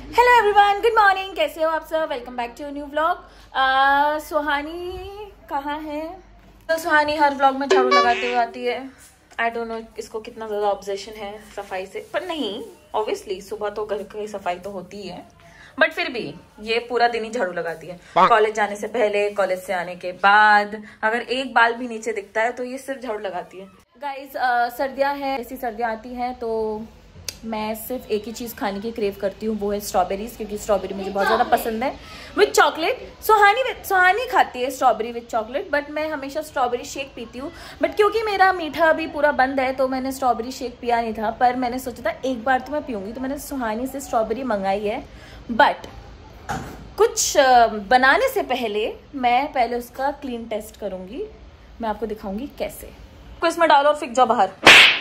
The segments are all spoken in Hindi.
Hello everyone, good morning. कैसे हो आप सब? Welcome back to new vlog. Suhani कहाँ है? तो सुहानी हर व्लॉग में झाड़ू लगाते हुए आती है। आई डोंट नो इसको कितना ज़्यादा ऑब्सेशन है सफाई से, पर नहीं, ऑब्वियसली सुबह तो घर की सफाई तो होती है, बट फिर भी ये पूरा दिन ही झाड़ू लगाती है। कॉलेज जाने से पहले, कॉलेज से आने के बाद, अगर एक बाल भी नीचे दिखता है तो ये सिर्फ झाड़ू लगाती है। गाइज सर्दियाँ हैं, ऐसी सर्दियाँ आती हैं तो मैं सिर्फ एक ही चीज़ खाने की क्रेव करती हूँ, वो है स्ट्रॉबेरीज, क्योंकि स्ट्रॉबेरी मुझे बहुत ज़्यादा पसंद है विथ चॉकलेट। सुहानी खाती है स्ट्रॉबेरी विथ चॉकलेट, बट मैं हमेशा स्ट्रॉबेरी शेक पीती हूँ। बट क्योंकि मेरा मीठा अभी पूरा बंद है तो मैंने स्ट्रॉबेरी शेक पिया नहीं था, पर मैंने सोचा था एक बार तो मैं पीऊँगी, तो मैंने सुहानी से स्ट्रॉबेरी मंगाई है। बट कुछ बनाने से पहले मैं पहले उसका क्लीन टेस्ट करूँगी, मैं आपको दिखाऊँगी कैसे। इसमें डालो और फिक जाओ बाहर।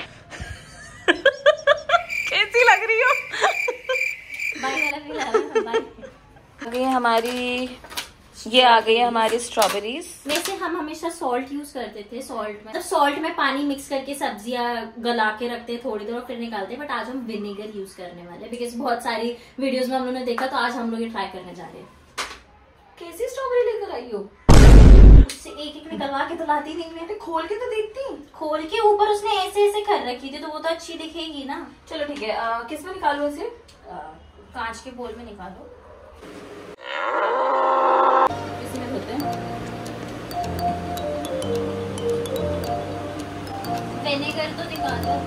कैसी लग रही हो? आ गई हमारी, ये आ गई है हमारी स्ट्रॉबेरीज। वैसे हम हमेशा सॉल्ट यूज करते थे, सॉल्ट में पानी मिक्स करके सब्जियां गला के रखते थोड़ी देर और फिर निकालते, बट आज हम विनेगर यूज करने वाले, बिकॉज बहुत सारी वीडियोस में हम लोगों ने देखा, तो आज हम लोग ये ट्राई करने जा रहे हैं। कैसी स्ट्रॉबेरी लेकर आई हो? उससे एक एक निकलवा के तो लाती नहीं, मैंने खोल के तो देखती। खोल के ऊपर उसने ऐसे ऐसे कर रखी थी, तो वो तो अच्छी दिखेगी ना। चलो ठीक है, किस में निकालू इसे? कांच के बोल में निकालो। इसी में धोते हैं। विनेगर तो निकालो।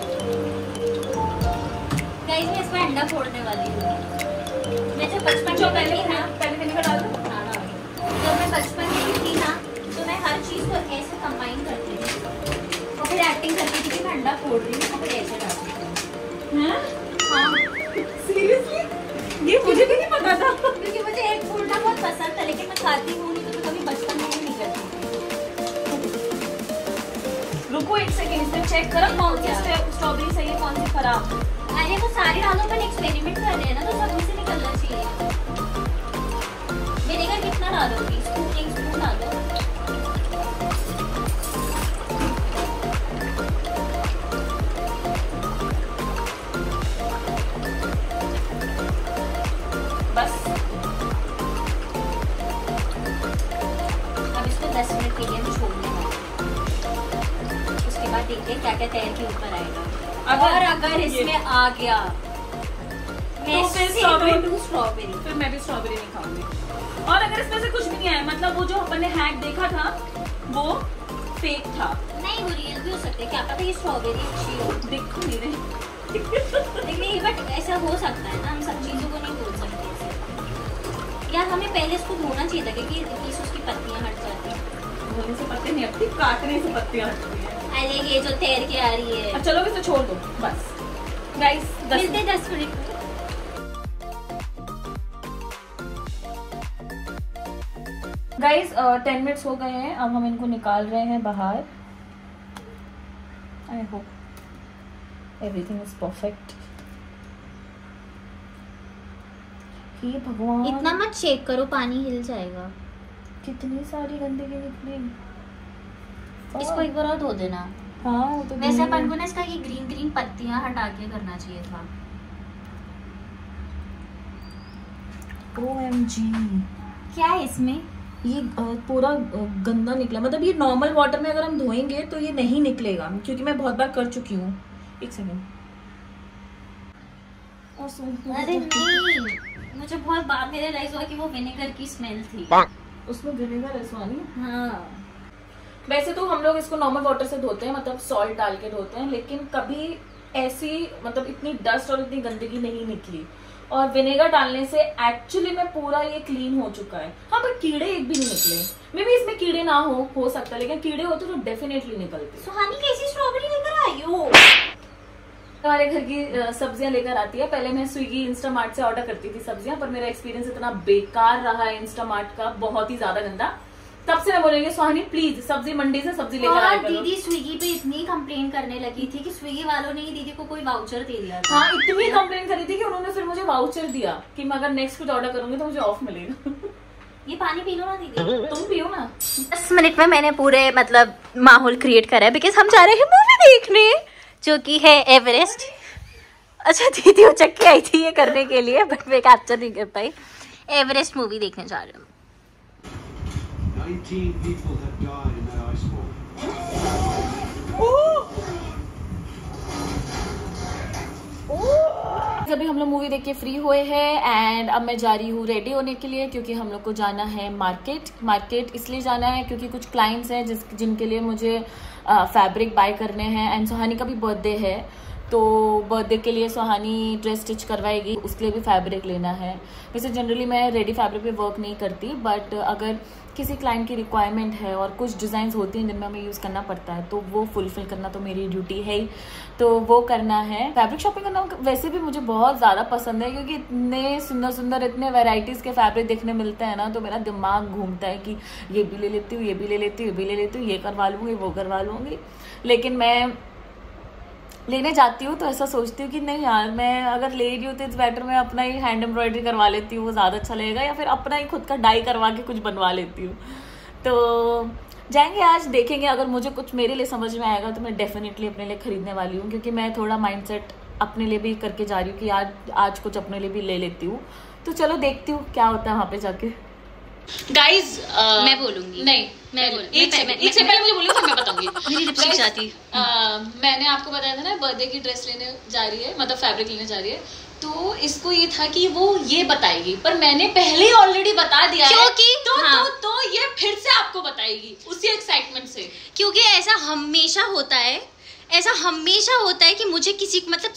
गाइस मैं इसमें अंडा फोड़ने वाली हूँ। मैं जब बचपन में पहले विनेगर डाल दो। जब मैं बचपन में थी ना, तो मैं हर चीज को ऐसे कंबाइन करती थी और फिर एक्टिंग करती थी कि मैं अंडा फोड़ रही हूँ और फिर ऐसे डालती थी। हाँ सीरियसली? ये मुझे भी नहीं पता था, क्योंकि मुझे एग फोड़ना बहुत पसंद था, लेकिन मैं खाती हूँ नहीं, तो कभी बचपन में नहीं करती। रुको एक सेकंड, इसमें चेक करो कौन सी स्ट्रॉबेरी सही है कौन सी खराब। अरे वो सारे डालो, पर एक्सपेरिमेंट कर रहे हैं ना, तो सब से निकलना चाहिए। विनेगर कितना डालोगी? एक स्पून डालो। बस अब इसको 10 मिनट के लिए हम छोड़ने वाले, उसके बाद देखते हैं क्या क्या तैर के ऊपर आएगा। अगर इसमें आ गया तो फिर स्ट्रॉबेरी, फिर मैं भी स्ट्रॉबेरी नहीं खाऊंगी। और अगर इसमें से कुछ भी नहीं आया, मतलब वो जो अपन ने हैक देखा था वो फेक था। नहीं, वो रियल भी हो सकते, क्या पता ये स्ट्रॉबेरी अच्छी हो। दिख नहीं रही। नहीं, बट ऐसा हो सकता है ना, हम सब चीजों को नहीं बोल सकते ऐसे। यार हमें पहले इसको धोना चाहिए था, क्योंकि उसकी पत्तियां हट जाती हैं। धोने से पत्ते नहीं हटती, काटने से पत्तियां हटती हैं। अरे ये जो तैर के आ रही है। अब चलो इसे छोड़ दो बस। गाइस मिलते 10 मिनट। गाइस 10 मिनट्स हो गए हैं, अब हम इनको निकाल रहे हैं बाहर। I hope everything is perfect. हे भगवान, इतना मत शेक करो, पानी हिल जाएगा। कितनी सारी गंदगी निकली। इसको एक बार और धो देना। हाँ तो वैसे अपन को ना इसका ये ग्रीन ग्रीन पत्तियां हटा के करना चाहिए था। OMG, क्या है इसमें? ये पूरा गंदा निकला। मतलब ये नॉर्मल वाटर में अगर हम धोएंगे तो ये नहीं निकलेगा, क्योंकि मैं बहुत बार कर चुकी हूँ। एक सेकंड। अरे नहीं, मुझे बहुत बाद में रियलाइज हुआ कि वो विनेगर की स्मेल थी। उसमें विनेगर है सुहानी? हाँ। वैसे तो हम लोग इसको नॉर्मल वाटर से धोते हैं, मतलब सॉल्ट डाल के धोते हैं, लेकिन कभी ऐसी मतलब इतनी डस्ट और इतनी गंदगी नहीं निकली। और विनेगर डालने से एक्चुअली में पूरा ये क्लीन हो चुका है। हाँ, पर कीड़े एक भी नहीं निकले। मे बी इसमें कीड़े ना हो सकता, लेकिन कीड़े होते तो डेफिनेटली निकलते। सुहानी कैसी स्ट्रॉबेरी लेकर आई हो? हमारे घर की सब्जियां लेकर आती है। पहले मैं स्विगी इंस्टामार्ट से ऑर्डर करती थी सब्जियां, पर मेरा एक्सपीरियंस इतना बेकार रहा है इंस्टामार्ट का, बहुत ही ज्यादा गंदा। तब से मैं बोलेंगे सुहानी प्लीज सब्जी मंडी से सब्जी लेकर आया करो। दीदी स्विगी पे इतनी कंप्लेन करने लगी थी कि स्विगी वालों ने दीदी को कोई वाउचर दे दिया था। हाँ, इतनी कंप्लेन करी थी कि उन्होंने फिर मुझे वाउचर दिया कि मैं अगर नेक्स्ट कुछ ऑर्डर करूंगी तो मुझे ऑफ मिलेगा। ये पानी पी लो ना दीदी। तुम पियो ना। 10 मिनट में मैंने पूरे मतलब माहौल क्रिएट करा है, बिकॉज हम जा रहे हैं मूवी देखने, जो कि है एवरेस्ट। अच्छा दीदी उचक के आई थी ये करने के लिए, बट मैं कैप्चर नहीं कर पाई। एवरेस्ट मूवी देखने जा रहे हैं। 19 people have died in that ice fall. अभी हम लोग मूवी देख के फ्री हुए हैं एंड अब मैं जा रही हूँ रेडी होने के लिए, क्योंकि हम लोग को जाना है मार्केट इसलिए जाना है क्योंकि कुछ क्लाइंट्स हैं जिनके लिए मुझे फैब्रिक बाय करने हैं एंड सुहानी का भी बर्थडे है, तो बर्थडे के लिए सुहानी ड्रेस स्टिच करवाएगी, उसके लिए भी फैब्रिक लेना है। वैसे जनरली मैं रेडी फैब्रिक पे वर्क नहीं करती, बट अगर किसी क्लाइंट की रिक्वायरमेंट है और कुछ डिज़ाइंस होती हैं जिनमें हमें यूज़ करना पड़ता है, तो वो फुलफिल करना तो मेरी ड्यूटी है ही, तो वो करना है। फैब्रिक शॉपिंग करना वैसे भी मुझे बहुत ज़्यादा पसंद है, क्योंकि इतने सुंदर सुंदर इतने वैरायटीज़ के फैब्रिक देखने मिलते हैं ना, तो मेरा दिमाग घूमता है कि ये भी ले लेती हूँ, ये भी ले लेती हूँ, ये भी ले लेती हूँ, ये करवा लूँगी, वो करवा लूँगी। लेकिन मैं लेने जाती हूँ तो ऐसा सोचती हूँ कि नहीं यार, मैं अगर ले रही हूँ तो इट्स बेटर मैं अपना ही हैंड एम्ब्रॉयडरी करवा लेती हूँ, वो ज़्यादा अच्छा लगेगा, या फिर अपना ही खुद का डाई करवा के कुछ बनवा लेती हूँ। तो जाएंगे आज, देखेंगे, अगर मुझे कुछ मेरे लिए समझ में आएगा तो मैं डेफिनेटली अपने लिए खरीदने वाली हूँ, क्योंकि मैं थोड़ा माइंडसेट अपने लिए भी करके जा रही हूँ कि आज कुछ अपने लिए भी ले लेती हूँ। तो चलो देखती हूँ क्या होता है वहाँ पे जाके। गाइज मैं बोलूंगी, नहीं एक से पहले मुझे बोलिए फिर मैं बताऊंगी। मेरी लिपस्टिक चाहती। मैंने आपको बताया था ना बर्थडे की ड्रेस लेने जा रही है, मतलब फैब्रिक लेने जा रही है, तो इसको ये था कि वो ये बताएगी, पर मैंने पहले ही ऑलरेडी बता दिया है, तो ये फिर से आपको बताएगी उसी एक्साइटमेंट से, क्योंकि ऐसा हमेशा होता है कि मुझे किसी मतलब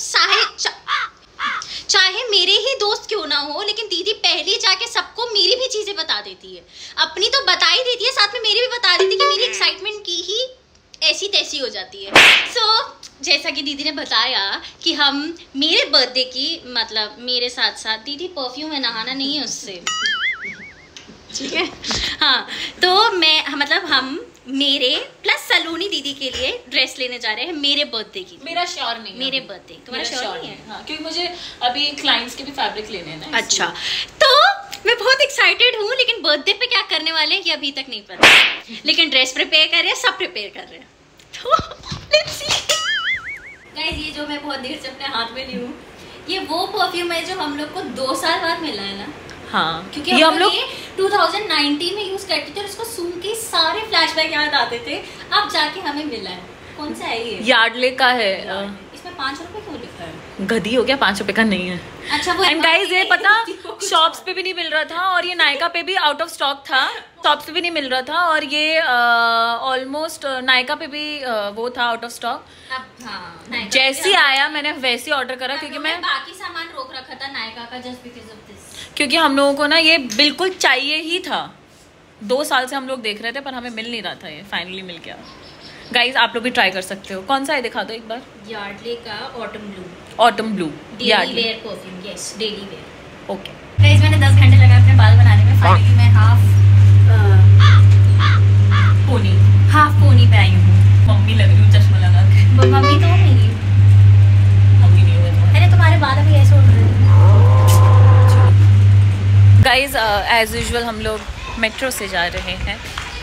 चाहे मेरे ही दोस्त क्यों ना हो, लेकिन दीदी पहले जाके सबको मेरी भी चीजें बता देती है। अपनी तो बता ही देती है, साथ में मेरी भी बता देती है कि मेरी एक्साइटमेंट की ही ऐसी तैसी हो जाती है। जैसा कि दीदी ने बताया कि हम मेरे बर्थडे की मतलब मेरे साथ साथ दीदी परफ्यूम में नहाना नहीं है उससे, ठीक है हाँ, तो मैं मतलब हम मेरे प्लस सलोनी दीदी के लिए ड्रेस लेने जा रहे हैं मेरे बर्थडे की। मेरा श्योर नहीं, मेरे बर्थडे तुम्हारा श्योर नहीं है? हाँ, क्योंकि मुझे अभी क्लाइंट्स के भी फैब्रिक लेने हैं ना। अच्छा, तो मैं बहुत एक्साइटेड हूँ, लेकिन बर्थडे पे क्या करने वाले हैं ये अभी तक नहीं पता, लेकिन ड्रेस प्रिपेयर कर रहे हैं, सब प्रिपेयर कर रहे हैं। तो लेट्स सी गाइस, ये जो मैं बहुत देर से अपने हाथ में ली हूँ, ये वो परफ्यूम है जो हम लोग को 2 साल बाद मिला है ना। हाँ, क्योंकि हम लोग 2019 में यूज करते थे और उसको सुन के सारे फ्लैशबैक याद आते थे, अब जाके हमें मिला है। कौन सा है ये? यार्डले का है। इसमें 5 रुपए क्यों लिखा है? गधी हो गया, 5 रुपए का नहीं है। अच्छा, वो एंड गाइस ये पता शॉप्स पे भी नहीं मिल रहा था, और ये नायका पे भी आउट ऑफ स्टॉक था, शॉप्स पे भी नहीं मिल रहा था, और ये ऑलमोस्ट नायका पे भी वो था आउट ऑफ स्टॉक। जैसे आया मैंने वैसे ऑर्डर करा, क्योंकि मैं बाकी सामान रोक रखा था नायका का जस्ट बिकॉज़ ऑफ दिस, क्योंकि हम लोगों को ना ये बिल्कुल चाहिए ही था। 2 साल से हम लोग देख रहे थे पर हमें मिल नहीं रहा था, ये फाइनली मिल गया। गाइज आप लोग भी ट्राई कर सकते हो। कौन सा है दिखा दो एक बार। यार्डले का autumn blue daily wear perfume. Yes, daily wear. Okay guys मैंने 10 घंटे लगाए अपने बाल बनाने में, फाइनली मैं हाफ पोनी पे आई हूँ। मम्मी लग रही हूँ चश्मा लगा के। मम्मी तो मेरी मम्मी नहीं हुए। अरे तुम्हारे बाल अभी ऐसे उड़ रहे हैं। गाइज एज यूजुअल हम लोग मेट्रो से जा रहे हैं।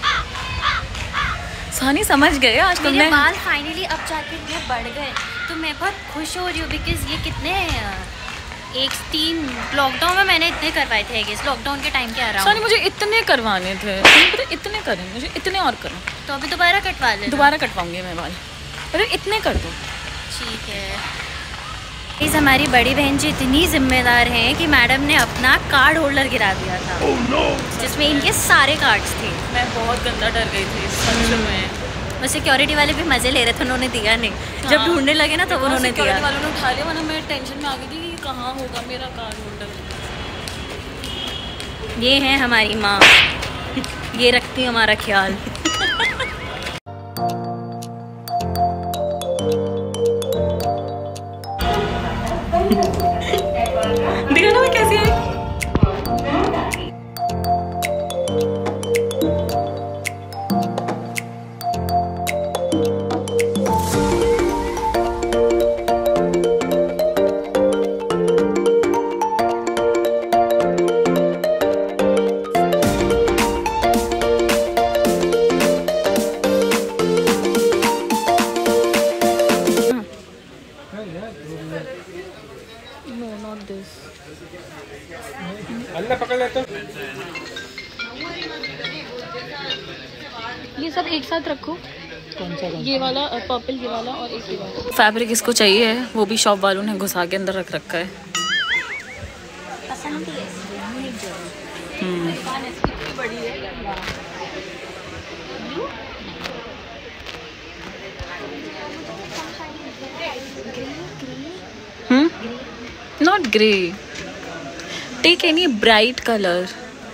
सानी समझ गए आज तुमने। मेरे बाल फाइनली अब जाके इतने बढ़ गए, तो मैं बहुत खुश हो रही हूँ, बिकॉज ये कितने 3 लॉकडाउन में मैंने इतने करवाए थे। गेस लॉकडाउन के टाइम के अराउंड। सानी मुझे इतने करवाने थे, इतने करें मुझे, इतने और करो। तो अभी दोबारा कटवा ले। दोबारा कटवाऊंगी मैं बाल, अरे इतने कर दो। ठीक है। इस हमारी बड़ी बहन जी इतनी जिम्मेदार हैं कि मैडम ने अपना कार्ड होल्डर गिरा दिया था। जिसमें इनके सारे कार्ड्स थे। मैं बहुत गंदा डर गई थी सच में। वो सिक्योरिटी वाले भी मजे ले रहे थे, उन्होंने दिया नहीं। जब ढूंढने लगे ना तो उन्होंने दिया। वालों ने उठा लिया, वरना मैं टेंशन में आ गई थी कि कहाँ होगा मेरा कार्ड होल्डर। ये है हमारी माँ, ये रखती है हमारा ख्याल। देखा ना मैं कैसी आई। अल्लाह पकड़ लेते। ये सब एक साथ रखो। कौन सा? ये वाला पर्पल, ये वाला और एक ये वाला। फैब्रिक इसको चाहिए है, वो भी शॉप वालों ने घुसा के अंदर रख रखा है। पसंद है not grey, take any bright colour.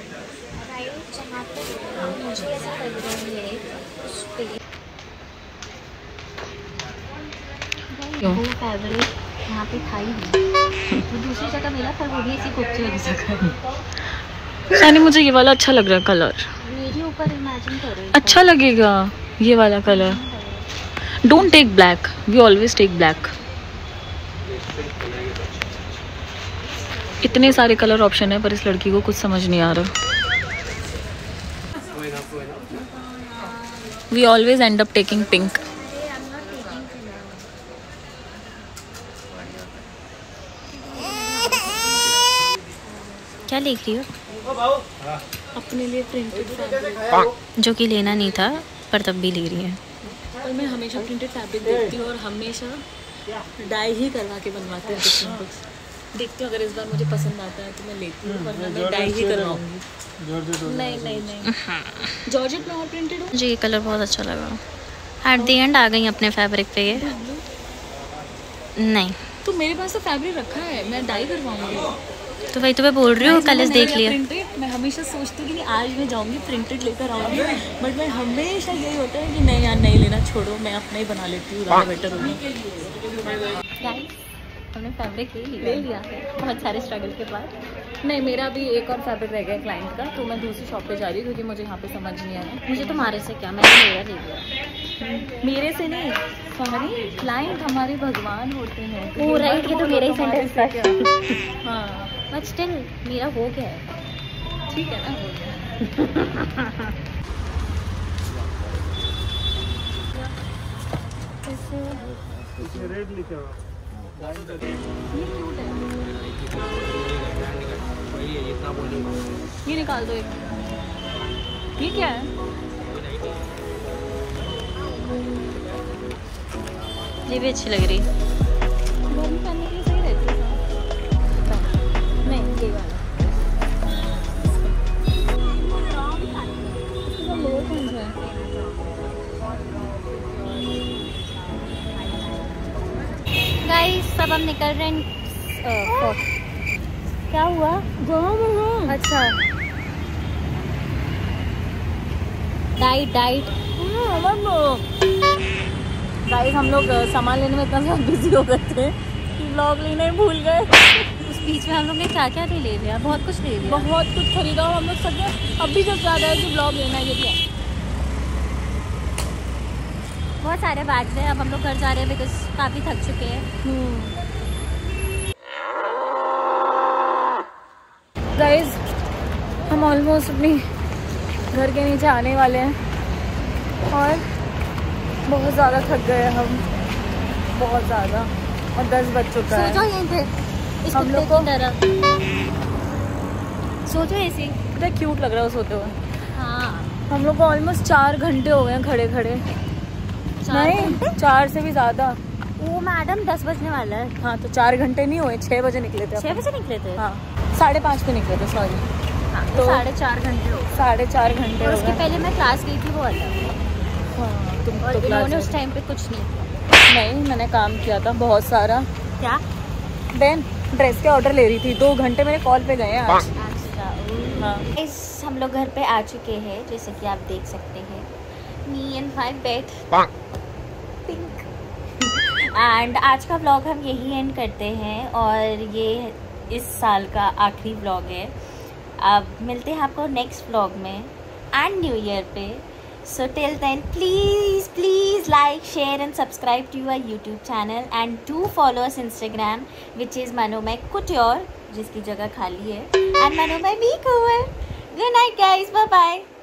वो फैब्रिक यहाँ पे था ही नहीं, वो दूसरी जगह मिला पर वो भी ऐसी खूबसूरत जगह। यानी मुझे ये वाला अच्छा लग रहा है कलर। मेरे ऊपर इमेजिन करो, अच्छा लगेगा ये वाला colour. Don't take black, we always take black. इतने सारे कलर ऑप्शन है पर इस लड़की को कुछ समझ नहीं आ रहा। We always end up taking pink. क्या लिख रही हो? अपने लिए प्रिंटेड फैब्रिक जो कि लेना नहीं था पर तब भी ले रही है। और मैं हमेशा प्रिंटेड फैब्रिक देखती हूँ और हमेशा डाई ही करवा के बनवाती हूँ कुछ ना कुछ। देखती हूँ अगर इस बार मुझे पसंद आता है तो मैं लेती हूँ, वरना मैं डाई ही करवाऊंगी। नहीं नहीं नहीं, जॉर्जेट में और प्रिंटेड हो। मुझे ये कलर बहुत अच्छा लगा। एट द एंड आ गई अपने फैब्रिक पे ये। नहीं तो मेरे पास तो फैब्रिक रखा है, मैं डाई करवाऊंगी। तो वही तो मैं बोल रही हूँ, कलर्स देख लिया। प्रिंटेड मैं हमेशा सोचती हूँ कि आज मैं जाऊंगी प्रिंटेड लेकर आऊंगी, बट मैं हमेशा यही होता है कि नहीं यार नहीं लेना, छोड़ो मैं अपना ही बना लेती हूँ, ज़्यादा बेटर होगी। हमने फैब्रिक ले लिया है बहुत सारे स्ट्रगल के बाद। नहीं, मेरा भी एक और फैब्रिक रह गया क्लाइंट का, तो मैं दूसरी शॉप पे जा रही हूँ क्योंकि मुझे यहाँ पे समझ नहीं आया। मुझे तुम्हारे से क्या, मैंने मेरा ले लिया। मेरे से नहीं, सॉरी, क्लाइंट हमारे भगवान होते हैं। ओ राइट, ये तो मेरा ही सेंटेंस था। हाँ बट स्टिल मेरा हो गया है। ठीक है ना, हो गया। रेड लिखा हुआ। ये निकाल दो एक। ये क्या है? ये भी अच्छी लग रही है। गर्मी पहनने के लिए सही रहती है। नहीं, ये वाला। इसका लोअर कौन सा है? गाइस सब हम निकल रहे हैं। क्या हुआ? अच्छा डाइट गाइस हम लोग सामान लेने में इतना ज़्यादा बिजी हो गए थे कि व्लॉग लेना ही भूल गए। उस बीच में हम लोग ने क्या क्या ले लिया, बहुत कुछ ले लिया। बहुत कुछ खरीदा और हम लोग सब अब भी जब याद आया कि व्लॉग लेना है, ये भी है। बहुत सारे बैग्स हैं। अब हम लोग घर जा रहे हैं बिकॉज काफ़ी थक चुके हैं। गाइस हम ऑलमोस्ट अपनी घर के नीचे आने वाले हैं और बहुत ज़्यादा थक गए हैं हम, बहुत ज़्यादा, और 10 बज चुका है। सो जाओ यहीं पे इस हम लोग कुत्ते की तरह। सो जाओ ऐसे। कितना क्यूट लग रहा है सोते हुए। हाँ हम लोग को ऑलमोस्ट 4 घंटे हो गए हैं खड़े खड़े। नहीं, 4 से भी ज़्यादा। वो मैडम 10 बजने वाला है। हाँ तो 4 घंटे नहीं हुए, 6 बजे निकले थे। 6 बजे निकले थे। हाँ 5:30 पे निकले थे, सॉरी। हाँ, तो 4.5 घंटे हो गए। 4.5 घंटे और हो उसके गए। पहले मैं क्लास गई थी, वो अलग। हाँ तुम और तो क्लास इन्होंने में उस टाइम पे कुछ नहीं किया। नहीं, मैंने काम किया था बहुत सारा। क्या? देन ड्रेस के ऑर्डर ले रही थी, 2 घंटे मेरे कॉल पे गए हैं आज। अच्छा। हाँ हम लोग घर पे आ चुके हैं, जैसे कि आप देख सकते हैं। Me and my bed pink. And आज का व्लॉग हम यही एंड करते हैं और ये इस साल का आखिरी व्लॉग है। अब मिलते हैं आपको नेक्स्ट व्लॉग में एंड न्यू ईयर पे। So till then, please like, share and subscribe to our YouTube channel and do follow us Instagram, which is Manomai Couture, जिसकी जगह खाली है, and Manomai Makeover. Good night guys, bye bye.